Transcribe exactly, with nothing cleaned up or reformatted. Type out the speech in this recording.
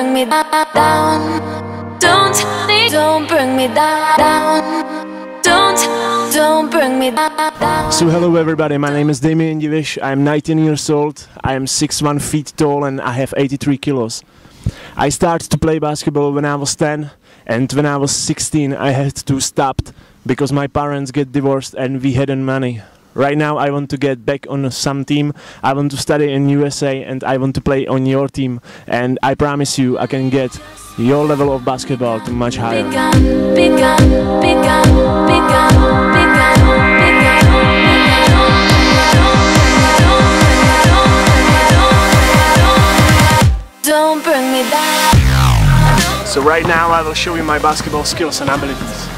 bring me down. Don't, don't bring me down. Don't, don't bring me down. So hello everybody, my name is Damian Divish. I'm nineteen years old. I am six one feet tall and I have eighty-three kilos. I started to play basketball when I was ten, and when I was sixteen I had to stop because my parents get divorced and we hadn't money. Right now I want to get back on some team. I want to study in U S A and I want to play on your team, and I promise you I can get your level of basketball to much higher. Big gun, big gun, big gun, big gun, big gun, big gun. Don't bring me down. So right now I will show you my basketball skills and abilities.